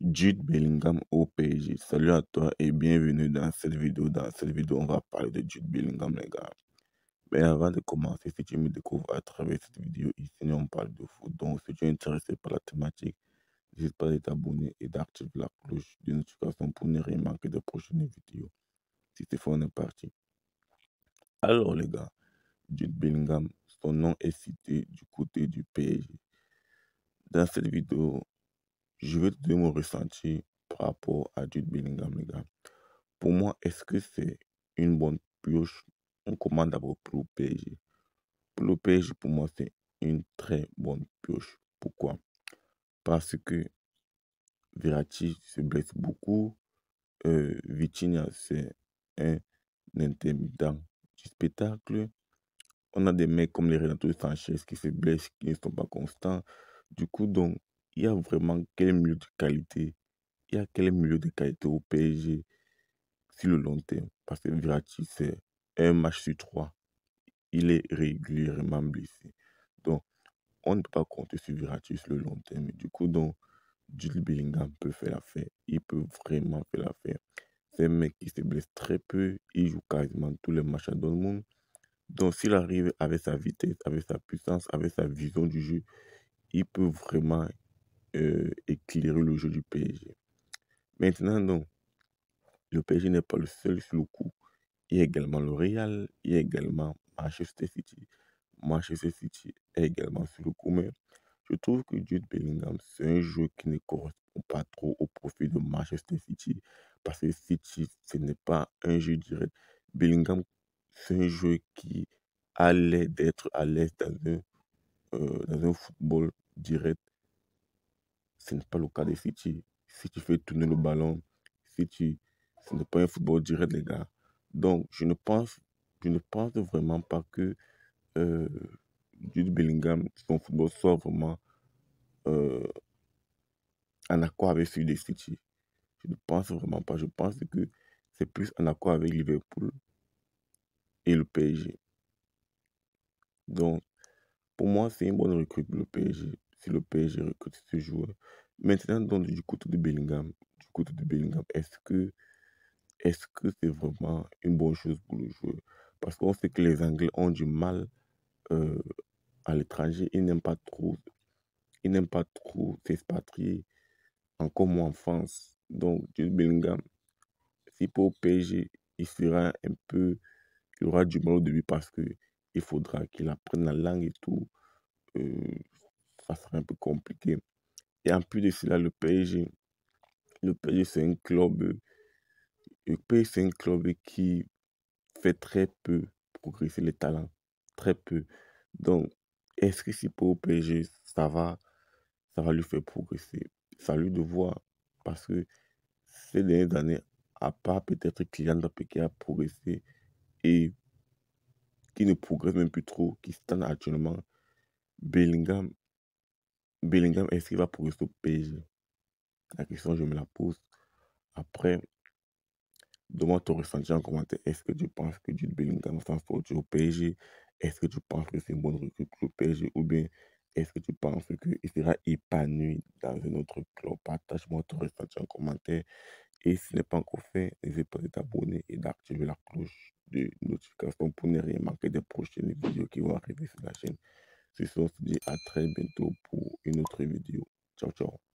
Jude Bellingham au PSG. Salut à toi et bienvenue dans cette vidéo. Dans cette vidéo, on va parler de Jude Bellingham, les gars. Mais avant de commencer, si tu me découvres à travers cette vidéo, ici, on parle de foot. Donc, si tu es intéressé par la thématique, n'hésite pas à t'abonner et d'activer la cloche de notification pour ne rien manquer de prochaines vidéos. Si c'est fait, on est parti. Alors, les gars, Jude Bellingham, son nom est cité du côté du PSG. Dans cette vidéo, je vais te donner mon ressenti par rapport à Jude Bellingham, les gars. Pour moi, est-ce que c'est une bonne pioche? On commande d'abord pour le PSG. Pour le PSG, pour moi, c'est une très bonne pioche. Pourquoi? Parce que Verratti se blesse beaucoup. Vitinha, c'est un intermittent du spectacle. On a des mecs comme les Renato Sanchez qui se blessent, qui ne sont pas constants. Du coup, donc, il y a vraiment quel milieu de qualité? Il y a quel milieu de qualité au PSG sur le long terme? Parce que Verratti, c'est un match sur trois. Il est régulièrement blessé. Donc, on ne peut pas compter sur Verratti sur le long terme. Du coup, donc, Jude Bellingham peut faire l'affaire. Il peut vraiment faire l'affaire. C'est un mec qui se blesse très peu. Il joue quasiment tous les matchs à Dortmund. Donc, s'il arrive avec sa vitesse, avec sa puissance, avec sa vision du jeu, il peut vraiment éclairer le jeu du PSG. Maintenant, donc, le PSG n'est pas le seul sur le coup. Il y a également le Real, il y a également Manchester City. Manchester City est également sur le coup, mais je trouve que Jude Bellingham, c'est un jeu qui ne correspond pas trop au profil de Manchester City. Parce que City, ce n'est pas un jeu direct. Bellingham, c'est un jeu qui a l'air d'être à l'aise dans un football direct. Ce n'est pas le cas de City. Si tu fais tourner le ballon, ce n'est pas un football direct, les gars. Donc, je ne pense vraiment pas que euh, Jude Bellingham, son football soit vraiment euh, en accord avec celui de City. Je ne pense vraiment pas. Je pense que c'est plus en accord avec Liverpool et le PSG. Donc, pour moi, c'est une bonne recrue pour le PSG. Si le PSG recrute ce joueur. Maintenant, donc, du côté de Bellingham, est-ce que c'est vraiment une bonne chose pour le joueur? Parce qu'on sait que les Anglais ont du mal euh, à l'étranger. Ils n'aiment pas trop s'expatrier, encore moins en France. Donc, Jude Bellingham, si pour le PSG, il aura du mal au début parce que il faudra qu'il apprenne la langue et tout. Euh, Ça sera un peu compliqué. Et en plus de cela, le PSG, c'est un club qui fait très peu progresser les talents. Très peu. Donc, est-ce que si pour le PSG, ça va lui faire progresser? Ça lui de voir. Parce que ces dernières années, à part peut-être Kylian Mbappé qui a progressé et qui ne progresse même plus trop, qui stagne actuellement, Bellingham, Bellingham, est-ce qu'il va progresser au PSG? La question, je me la pose. Après, donne-moi ton ressenti en commentaire. Est-ce que tu penses que Jude Bellingham s'en sortir au PSG? Est-ce que tu penses que c'est une bonne recrue pour le PSG? Ou bien est-ce que tu penses qu'il sera épanoui dans un autre club? Partage-moi ton ressenti en commentaire. Et si ce n'est pas encore fait, n'hésite pas à t'abonner et d'activer la cloche de notification pour ne rien manquer des prochaines vidéos qui vont arriver sur la chaîne. C'est ça, on se dit à très bientôt pour une autre vidéo. Ciao, ciao.